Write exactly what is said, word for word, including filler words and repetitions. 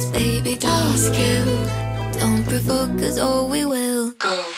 Baby, task you. Don't provoke, cause oh, we will go.